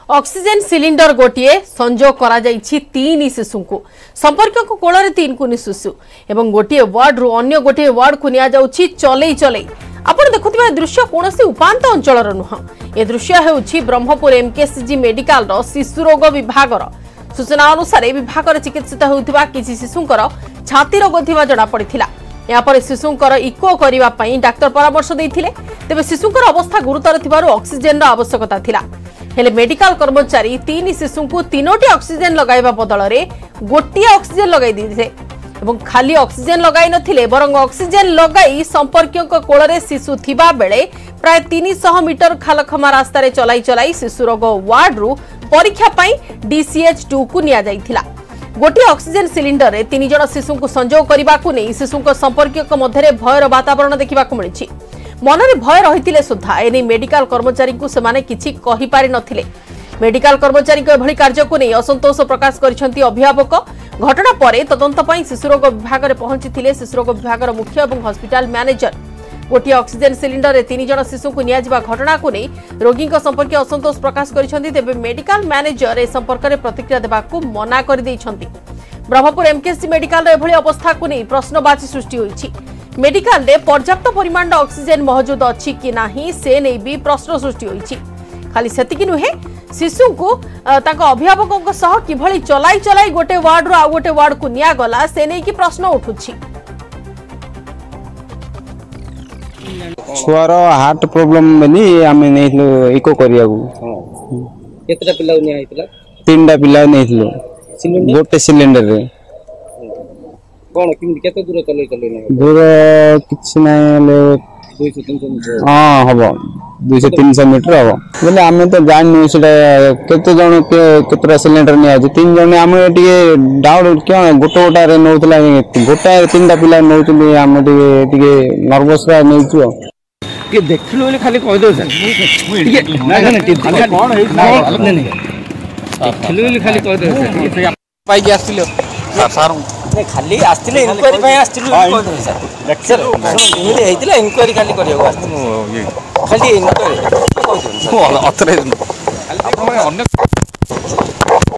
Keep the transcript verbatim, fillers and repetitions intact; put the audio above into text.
oxygen cylinder गोटे संजोग करा जाइछि तीन शिशु को संपर्क को कोल तीन कुनि शिशु एवं गोटे वार्ड रु अन्य गोटे वार्ड को निया जाउछि चलै चलै आपण देखुथिबा दृश्य कोनोसी उपांत अंचलर नुह ए दृश्य हेउछि ब्रह्मपुर एमकेसीजी मेडिकल रो शिशु रोग विभागर सूचना अनुसार विभाग चिकित्सित होउथिबा किछि शिशुंकर छाती रोग थिबा जणा पड़िथिला यापर शिशुंकर इको करिबा पई डाक्टर परामर्श दैथिले तेबे शिशुंकर अवस्था गुरुतर थिबारु ऑक्सीजन रो आवश्यकता थिला हेले मेडिकल कर्मचारी तीन शिशु को तीनोटी ऑक्सीजन लगाइबा बदल रे गोटिए ऑक्सीजन लगाई दैथिले एवं खाली ऑक्सीजन लगाई नथिले बरंग ऑक्सीजन लगाई संपर्कियों को कोल रे शिशु थिबा बेले प्राय तीन सौ मीटर खालखमा रास्ता रे चलाई चलाई शिशु रोग वार्ड रु परीक्षा पई डीसीएच टू को निया जाइथिला गोटे ऑक्सीजन सिलिंडर रे तीन जण शिशु को संजोग करबा को नै शिशु को संपर्कियों को मध्य भयर वातावरण देखिबा को मिलिछि मनरे भय रही सुधा एने मेडिकल कर्मचारी को सेमाने किछि कहि पारि नथिले मेडिकल कर्मचारी को एभली कार्य को नै असंतोष प्रकाश करिसंती अभिभावक घटना परे तदंत पई शिशुरोग विभाग रे पहुंचीथिले शिशुरोग विभाग रो मुख्य एवं हॉस्पिटल मैनेजर गोटे ऑक्सीजन सिलिंडर रे तीन जण शिशु को निया जिबा घटना को नै रोगी को संपर्क असंतोष प्रकाश करिसंती तेबे मेडिकल मैनेजर ए संपर्क रे प्रतिक्रिया देबा को मना कर दैछंती ब्रह्मपुर एमकेसी मेडिकल रे एभली अवस्था को नै प्रश्नवाची सृष्टि होईछि मेडिकल रे पर्याप्त परिमाण ऑक्सीजन मौजूद अछि कि नाही से नै भी प्रश्न सृष्टि होईछि खाली सेतिकि नुहे शिशु को ताको अभिभावकों सह किभली चलाई चलाई गोटे वार्ड रो आ गोटे वार्ड को निया गला से नै कि प्रश्न उठुछि छुआर हार्ट प्रॉब्लम बनी आमे नैलो इको करियागु केतरा पिला निया हितला तीनटा पिला नैलो गोटे सिलेंडर रे कोन किम केते दूर चले चले नै दूर किछ नै ले दो सौ तीन सौ मीटर हां हबो दो सौ तीन सौ मीटर हबो बोले आमे तो जान नै सेटा केते जण के केतरा सिलेंडर नै आज तीन जण आमे टिके डाउट क्यों गोटे गोटा रे नौतला गोटा तीनटा पिला नौतली आमे टिके टिके नर्वस रा नैछु के देखलु ले खाली कह दो सर टिके ना ना खाली कोन हे नै नै देखलु ले खाली कह दो सर पाई के आस्तिलो सर सर नहीं खाली आस्तिले इंक्वायरी पे आस्तिलो कह दो सर सर इमिले हेतिला इंक्वायरी खाली करियो आस्तिलो खाली इंक्वायरी कह दो सर अतरे खाली अन्य